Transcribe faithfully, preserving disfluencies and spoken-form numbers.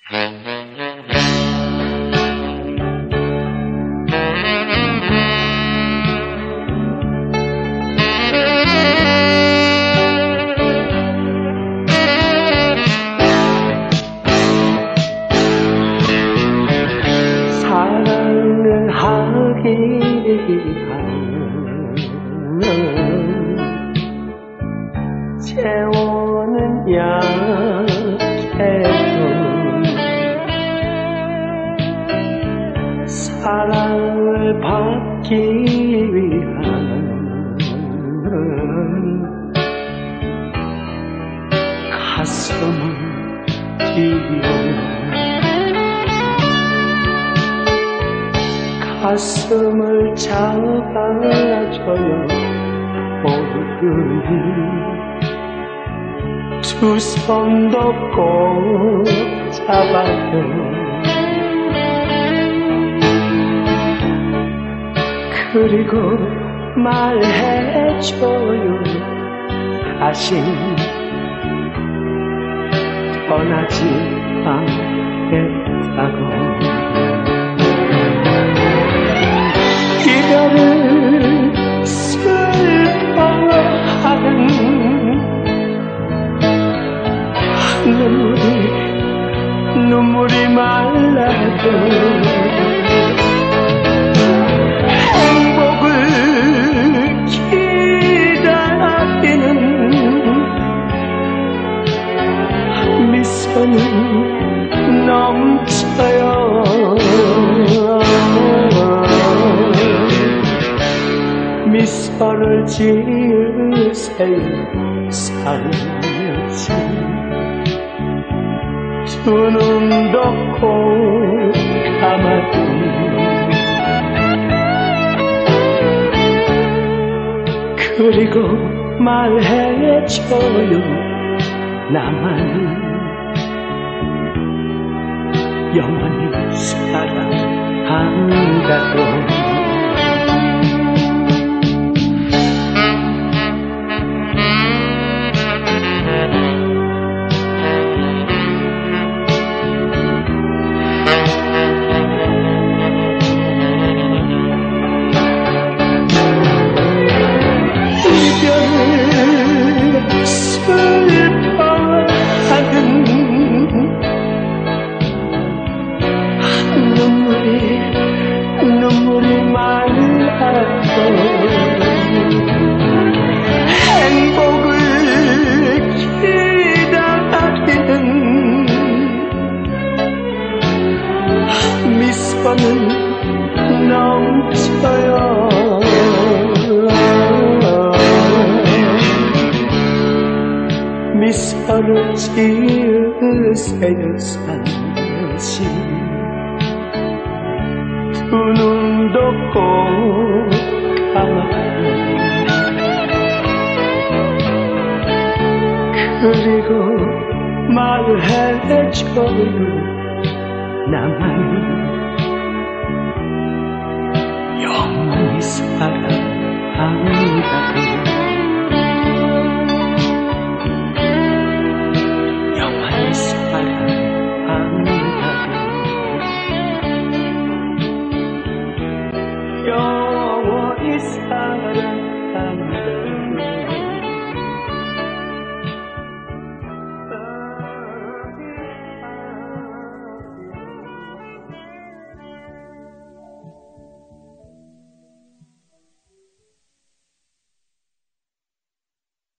사랑을 하기 위한 재원은 약해도 사랑을 받기 위한 가슴을 뛰어 가슴을 잡아줘요. 오늘은 두 손도 꼭 잡아요. 그리고 말해줘요. 다시 떠나지 않겠다고. 이별을 슬퍼하는 눈물이 눈물이 말라도 행복을 기다리는 미소는 넘쳐요. 미소를 지으세요. 살며시 두 눈도 꼭 감아도 그리고 말해줘요. 나만 영원히 사랑한다고. 눈물이 말라도 행복을 기다리는 미소는 넘쳐요. 미소를 지으세요. 살며시 두 눈도 꼭 감아요. 그리고 말해줘요. 나만 영원히 사랑한다고.